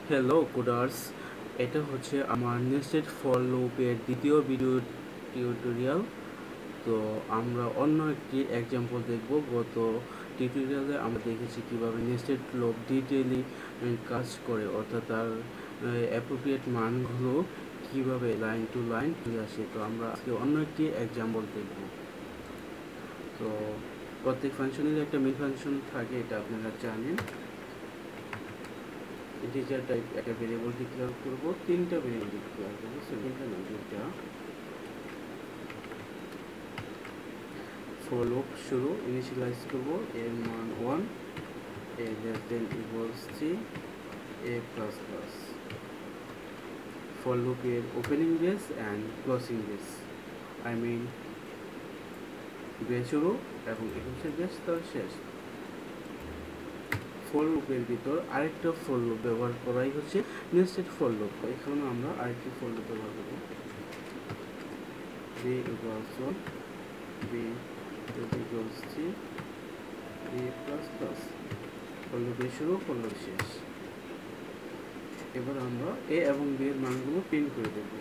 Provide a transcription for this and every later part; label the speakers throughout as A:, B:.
A: Hello coders, এটা হচ্ছে আমার নেস্টেড ফর লুপের দ্বিতীয় ভিডিও টিউটোরিয়াল। তো আমরা অন্য একটি এক্সাম্পল দেখব। গত টিউটোরিয়ালে আমরা দেখেছি কিভাবে নেস্টেড লুপ ডিটেইলি কাজ করে, অর্থাৎ তার অ্যাপ্রোপ্রিয়েট মানগুলো কিভাবে লাইন টু লাইন চলে আসে। তো আমরা আজকে অন্য একটি এক্সাম্পল দেখব। তো প্রত্যেক ফাংশনের একটা মেইন ফাংশন থাকে, এটা আপনারা জানেন। ইন্টিজার টাইপ একটা ভেরিয়েবল ডিক্লেয়ার করব, তিনটা ভেরিয়েবল ডিক্লেয়ার করব, তিনটা না দুইটা। ফর লুপ শুরু ইনিশিয়ালাইজ করব, এর মান 1, a less than equals 3, a plus plus। For লুপের opening brace and closing brace, I mean brace শুরু এবং একুশের ব্রেস তার শেষ। ফর লুপের ভিতর আরেকটা ফর লুপ ব্যবহার করাই হচ্ছে নেস্টেড ফর লুপ। এখানে আমরা আরেকটি ফর লুপ ব্যবহার করব, b equals 1, b equals 3, b plus plus। For লুপের শুরু, ফর লুপ শেষ। এবার আমরা a এবং b এর মানগুলো প্রিন্ট করে দেব।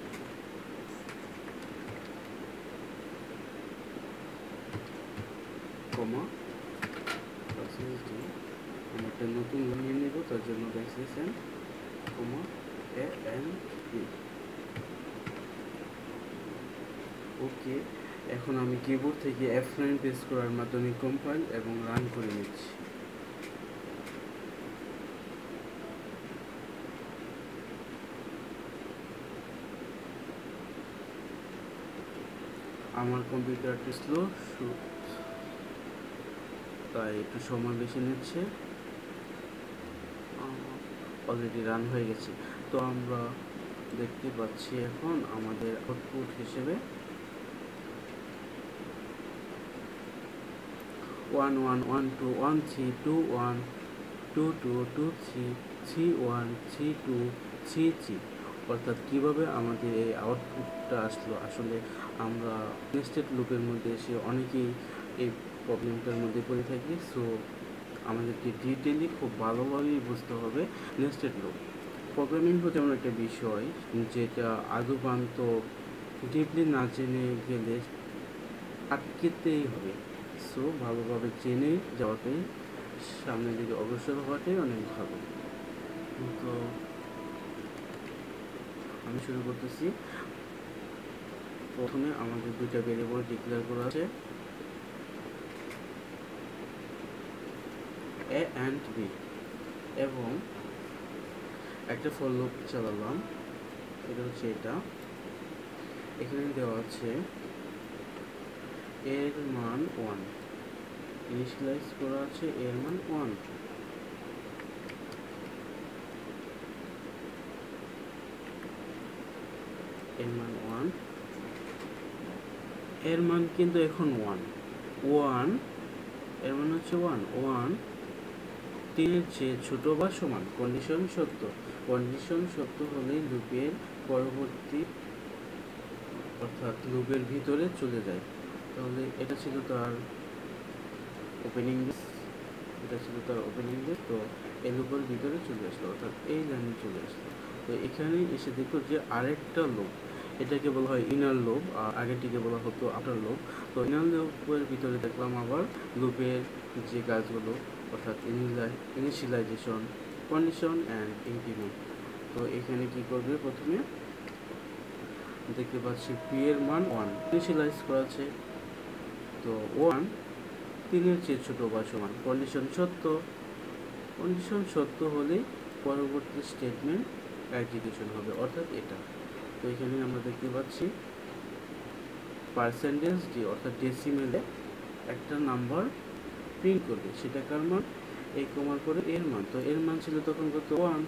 A: কমা আমরা একটা নতুন লাইন নিয়ে নেব, তার জন্য backslash n, comma a and b। Okay, এখন আমি কিবোর্ড থেকে F9 প্রেস করার মাধ্যমে কম্পাইল এবং রান করে নিচ্ছি। আমার কম্পিউটারটি স্লো, তাই একটু সময় বেশি নিচ্ছে। অলরেডি রান হয়ে গেছে। তো আমরা দেখতে পাচ্ছি এখন আমাদের আউটপুট হিসেবে 1 1 1 2 1 3 2 1 2 2 2 3 3 1 3 2 3 3। অর্থাৎ কীভাবে আমাদের এই আউটপুটটা আসলো, আসলে আমরা নেস্টেড লুপের মধ্যে এসে অনেকেই এই প্রবলেমটার মধ্যে পড়ে থাকি। সো আমাদেরকে ডিটেইলি খুব ভালোভাবেই বুঝতে হবে নেস্টেড লুপ। প্রোগ্রামিং হচ্ছে এমন একটা বিষয় যেটা আদৌপান্ত ডিপলি না জেনে গেলে আটকেতেই হবে। সো ভালোভাবে জেনে যাওয়াটাই, সামনের দিকে অগ্রসর হওয়াটাই অনেক ভালো। তো আমি শুরু করতেছি। প্রথমে আমাদের দুইটা ভেরিয়েবল ডিক্লেয়ার করা আছে, a and b, এবং একটা ফর লুপ চালালাম। এটা হচ্ছে এটা, এখানে দেওয়া আছে এর মান 1, ইনিশিয়ালাইজ করা আছে এর মান 1। এর মান 1, এর মান কিন্তু এখন 1 1, এর মান হচ্ছে 1 1 3 এর চেয়ে ছোট বা সমান। কন্ডিশন সত্য, কন্ডিশন সত্য হলেই লুপের পরবর্তী, অর্থাৎ লুপের ভিতরে চলে যায়। তাহলে এটা ছিল তার ওপেনিং ব্রেস, এটা ছিল তার ওপেনিং ব্রেস। তো এই লুপের ভিতরে চলে আসলো, অর্থাৎ এই লাইনে চলে আসলো। তো এখানে এসে দেখো যে আরেকটা লুপ, এটাকে বলা হয় ইনার লুপ, আর আগেরটিকে বলা হতো আউটার লুপ। তো ইনার লুপের ভিতরে দেখলাম আবার লুপের যে কাজগুলো, অর্থাৎ ইনিশিয়ালাইজেশন, কন্ডিশন অ্যান্ড ইনক্রিমেন্ট। তো এখানে কি করবে, প্রথমে দেখতে পাচ্ছি p এর মান 1 ইনিশিয়ালাইজ করা আছে। তো 1 3 এর চেয়ে ছোট বা সমান, কন্ডিশন সত্য। কন্ডিশন সত্য হলে পরবর্তী স্টেটমেন্ট এক্সিকিউশন হবে, অর্থাৎ এটা। তো এখানে আমরা দেখতে পাচ্ছি পার্সেন্টেজ ডি, অর্থাৎ ডেসিমেলে একটা নাম্বার প্রিন্ট করবে, সেটা কার মান, এই কমার পরে এর মান। তো এর মান ছিল তখন কত, 1,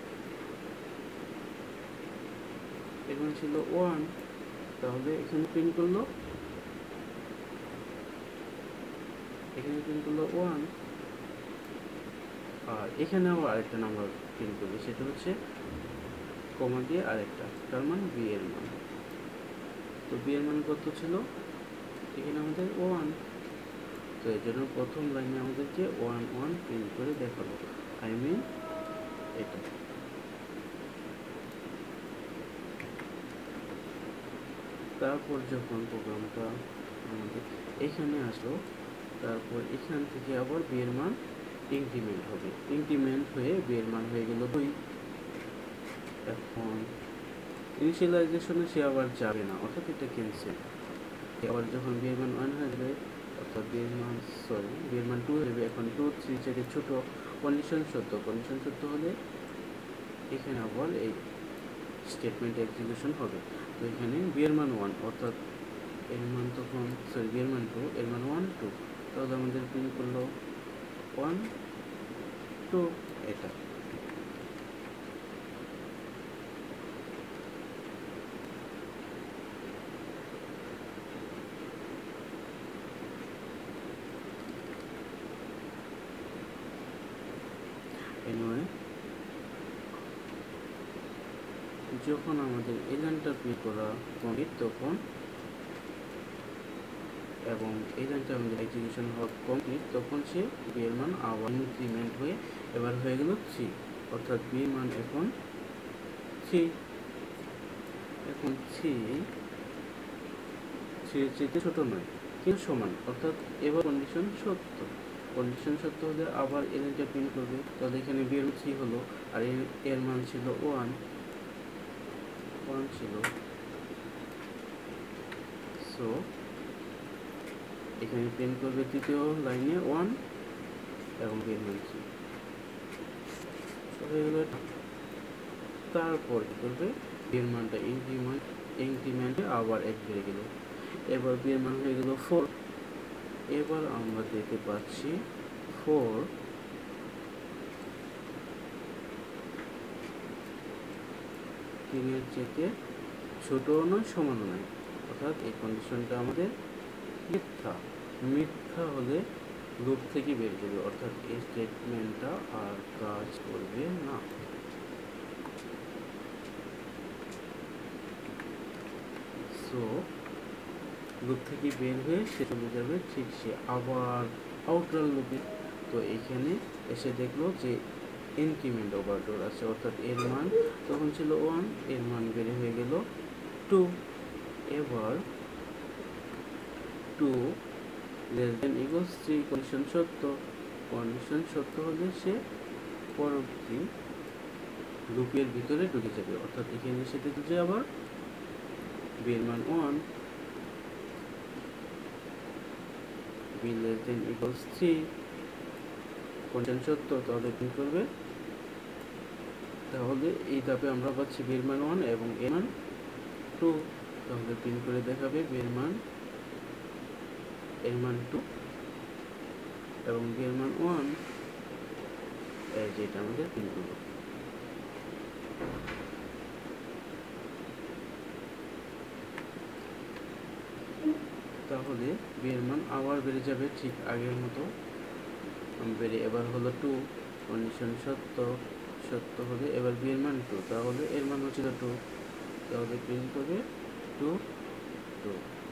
A: এর মান ছিল 1। তাহলে এখানে প্রিন্ট করলো, এখানে প্রিন্ট করলো 1, আর এখানে আবার আরেকটা নাম্বার প্রিন্ট করবে, সেটা হচ্ছে কমা দিয়ে আরেকটা, তার মান b এর মান। তো b এর মান কত ছিল, এখানে আমাদের 1। তো এর জন্য প্রথম লাইনে আমাদেরকে 1 1 প্রিন্ট করে দেখালো, আই মিন এটা। তারপর যখন প্রোগ্রামটা আমাদের এখানে আসলো, তারপর এখান থেকে আবার b এর মান ইনক্রিমেন্ট হবে, ইনক্রিমেন্ট হয়ে b এর মান হয়ে গেল 2। এখন ইনিশিয়ালাইজেশনে সে আবার যাবে না, অর্থাৎ এটা ক্যান্সেল। আবার যখন b এর মান 1 হয়ে যাবে, অর্থাৎ b এর মান 2 হয়ে যাবে। এখন 2 3 থেকে ছোট, কন্ডিশন সত্য হলে এখানে আবার এই স্টেটমেন্ট এক্সিকিউশন হবে। তো এখানে b এর মান 1, অর্থাৎ এর মান তখন b এর মান 2, এর মান 1 2, তাহলে আমাদের প্রিন্ট করলো 1 2 এটা। anyway, যখন আমাদের এই লাইনটা প্রিন্ট করা কমপ্লিট তখন, এবং এই লাইনটা আমাদের এক্সিকিউশন হওয়া কমপ্লিট তখন সে b এর মান আবার ইনক্রিমেন্ট হয়ে এবার হয়ে গেল 3, অর্থাৎ b এর মান এখন 3। এখন 3 এর চেয়ে ছোট নয় কিন্তু সমান, অর্থাৎ এবার কন্ডিশন সত্য হলে আবার এই লাইনটা প্রিন্ট করবে। তাহলে এখানে b এর 3 হলো, আর এর মান ছিল 1 ছিল। সো এখানে প্রিন্ট করবে তৃতীয় লাইনে 1 এবং b এর মান 3 হয়ে গেল। তারপর কি করবে, b এর মানটা ইনক্রিমেন্টে আবার 1 বেড়ে গেল, এবার b এর মান হয়ে গেল 4। এবার আমরা দেখতে পাচ্ছি 4 3 এর চেয়ে ছোট নয় সমানও নয়, অর্থাৎ এই কন্ডিশনটা আমাদের মিথ্যা হলে লুপ থেকে বের করবে, অর্থাৎ এই স্টেটমেন্টটা আর কাজ করবে না। সো লুপ থেকে বের হয়ে সে চলে যাবে, ঠিক সে আবার আউটার লুপে। তো এখানে এসে দেখলো যে ইনক্রিমেন্ট ওভারলোড আছে, অর্থাৎ এর মান তখন ছিল 1, এর মান বেড়ে হয়ে গেল 2। এবার 2 less than equals 3, কন্ডিশন সত্য হলে সে পরবর্তী লুপের ভিতরে ঢুকে যাবে, অর্থাৎ এখানে এসে দেখলো যে আবার b এর মান 1, b less than equals 3, condition সত্য, তাহলে প্রিন্ট করবে। তাহলে এই ধাপে আমরা পাচ্ছি b এর মান 1 এবং এর মান 2, তাহলে প্রিন্ট করে দেখাবে b এর মান 2 এবং b এর মান 1, যেটা আমাদের প্রিন্ট করব। তাহলে b এর মান আবার বেড়ে যাবে ঠিক আগের মতো, বেড়ে এবার হলো 2, কন্ডিশন সত্য হলে এবার b এর মান 2, তাহলে এর মান হচ্ছিল 2, তাহলে প্রিন্ট করবে 2 2।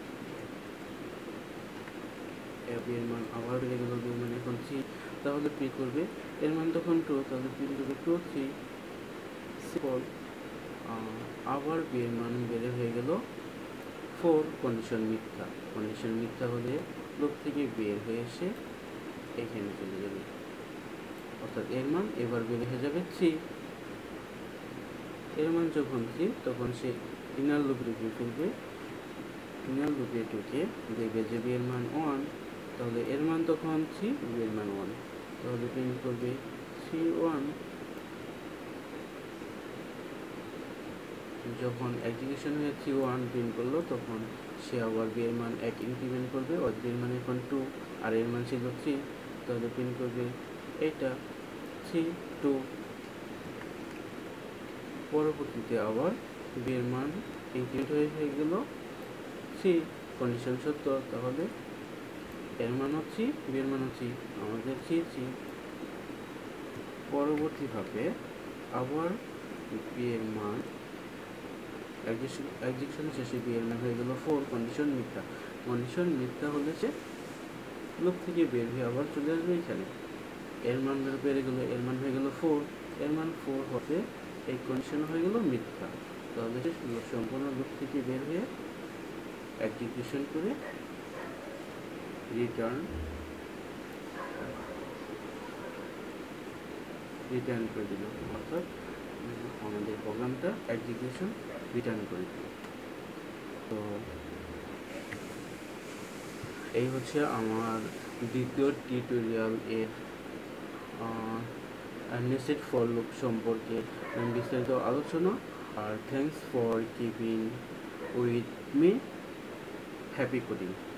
A: b এর মান আবার বেড়ে গেল, b এর মান এখন 3, তাহলে প্রিন্ট করবে এর মান তখন 2, তাহলে প্রিন্ট করবে 2 3 সিম্পল। আবার b এর মান বেড়ে হয়ে গেল 4, কন্ডিশন মিথ্যা হলে লুপ থেকে বের হয়ে এসে এখানে চলে যাবে, অর্থাৎ এর মান এবার বেড়ে হয়ে যাবে 3। এর মান যখন 3 তখন সে ইনার লুপে ঢুকে ফেলবে, ইনার লুপে ঢুকে দেখবে যে b এর মান 1, তাহলে এর মান তখন 3, b এর মান 1, তাহলে প্রিন্ট করবে 3 1। যখন এক্সিকিউশন হয়ে 3 1 প্রিন্ট করলো তখন সে আবার b এর মান 1 ইনক্রিমেন্ট করবে, আর b এর মান এখন 2 আর এর মান ছিল 3, তাহলে প্রিন্ট করবে এটা 3 2। পরবর্তীতে আবার b এর মান ইনক্রিমেন্ট হয়ে গেল 3, কন্ডিশন সত্য, তাহলে এর মান হচ্ছে b এর মান হচ্ছে আমাদের 3 3। পরবর্তী ধাপে আবার b এর মান এক্সিকিউশন শেষে b এর মান হয়ে গেল 4, কন্ডিশন মিথ্যা হলে সে লুপ থেকে বের হয়ে আবার চলে আসবে এখানে, এর মান বেড়ে গেল, এর মান হয়ে গেল 4, এর মান 4 হতে এই কন্ডিশন হয়ে গেল মিথ্যা, তাহলে সে সম্পূর্ণ লুপ থেকে বের হয়ে এক্সিকিউশন করে রিটার্ন করে দিল, অর্থাৎ আমাদের প্রোগ্রামটা এক্সিকিউশন রিটার্ন করে দিল। তো এই হচ্ছে আমার দ্বিতীয় টিউটোরিয়াল এর নেস্টেড ফর লুপ সম্পর্কে বিস্তারিত আলোচনা। আর thanks for keeping with me, happy coding.